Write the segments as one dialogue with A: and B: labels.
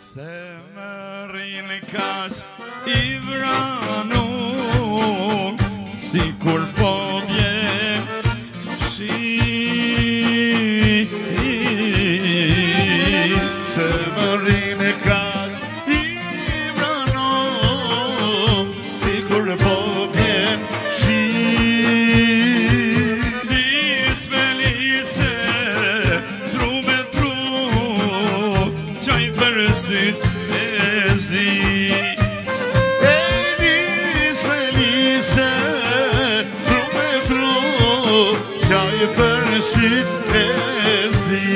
A: Se më rrinë kash I vranun Si kur po vjen shi Se më rrinë kash I vranun Si kur po vjen shi Lisme lise Tru me tru Qaj për syt e zi Lisme lise Tru me tru Qaj për syt e zi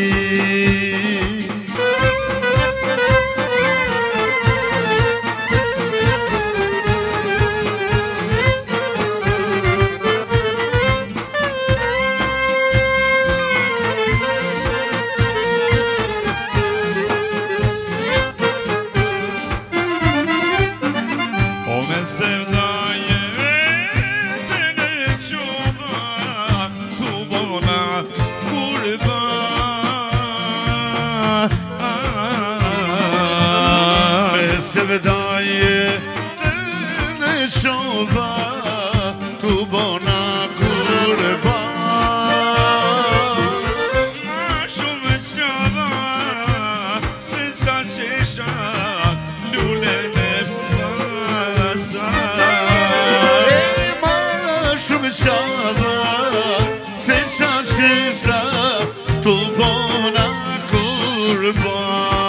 A: Sevda jetën e qova Tu bona kurba Me sevda jetën e qova Tu bona kurba Ma shumë qava Se sa qesha Lullën e Qava, se qa qesha, tu bona kurba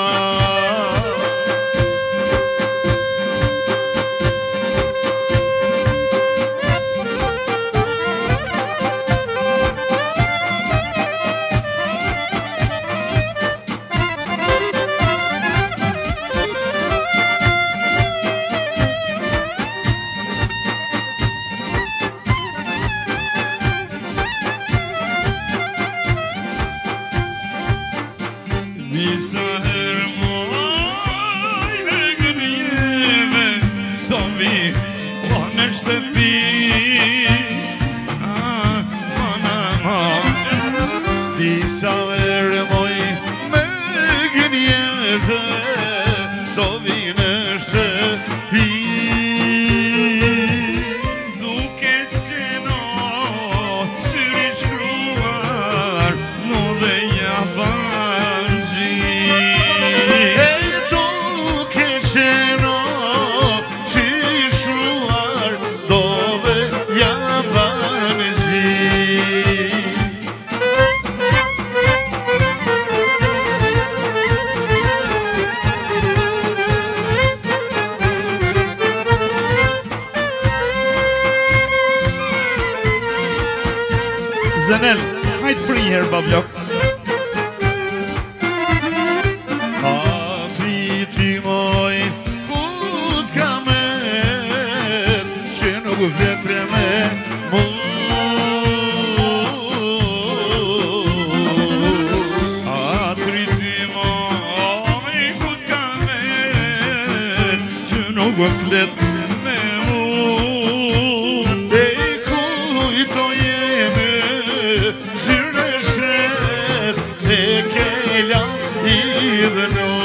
A: Disa her moj me gërjeve Do mi po në shtëpi Disa her moj me gërjeve Do mi në shtëpi Duke qeno syri shkruar Në dhe javan Zanel, hajtë free her, bablok Ti moj, ku t'ka mer Që nuk vletre me mu Ti moj, ku t'ka mer Që nuk vletre me mu E kujto jeme Zyre shet E kella I dhe no